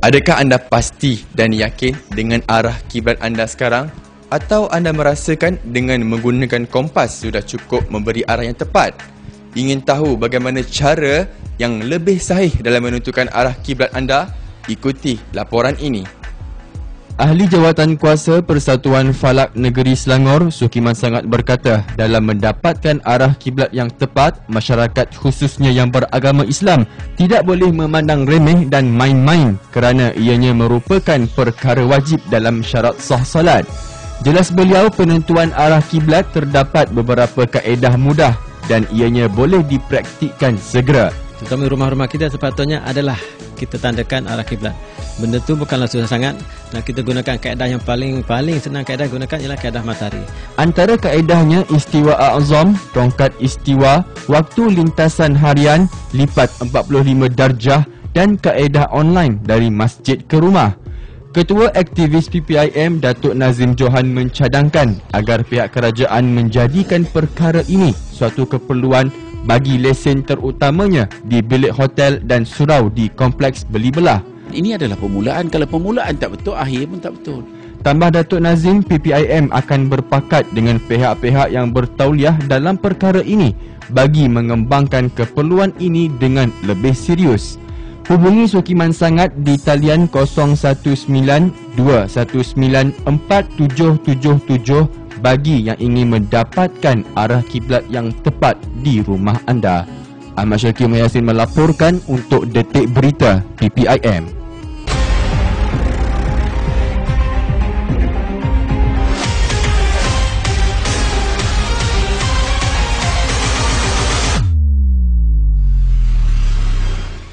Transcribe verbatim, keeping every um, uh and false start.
Adakah anda pasti dan yakin dengan arah kiblat anda sekarang? Atau anda merasakan dengan menggunakan kompas sudah cukup memberi arah yang tepat? Ingin tahu bagaimana cara yang lebih sahih dalam menentukan arah kiblat anda? Ikuti laporan ini. Ahli Jawatan Kuasa Persatuan Falak Negeri Selangor, Sukiman Sangat berkata, dalam mendapatkan arah kiblat yang tepat, masyarakat khususnya yang beragama Islam tidak boleh memandang remeh dan main-main kerana ianya merupakan perkara wajib dalam syarat sah salat. Jelas beliau, penentuan arah kiblat terdapat beberapa kaedah mudah dan ianya boleh dipraktikkan segera. Terutama rumah-rumah kita sepatutnya adalah kita tandakan arah kiblat. Benda tu bukanlah susah sangat. Dan kita gunakan kaedah yang paling paling senang kaedah gunakan ialah kaedah matahari. Antara kaedahnya istiwa a'zam, tongkat istiwa, waktu lintasan harian, lipat empat puluh lima darjah dan kaedah online dari masjid ke rumah. Ketua Aktivis P P I M Datuk Nazim Johan mencadangkan agar pihak kerajaan menjadikan perkara ini suatu keperluan bagi lesen terutamanya di bilik hotel dan surau di kompleks beli belah. Ini adalah permulaan. Kalau permulaan tak betul, akhir pun tak betul. Tambah Datuk Nazim, P P I M akan berpakat dengan pihak-pihak yang bertauliah dalam perkara ini bagi mengembangkan keperluan ini dengan lebih serius. Hubungi Sukiman Sangat di talian kosong satu sembilan dua satu sembilan empat tujuh tujuh tujuh bagi yang ingin mendapatkan arah kiblat yang tepat di rumah anda. Ahmad Syakir Yasin melaporkan untuk Detik Berita P P I M.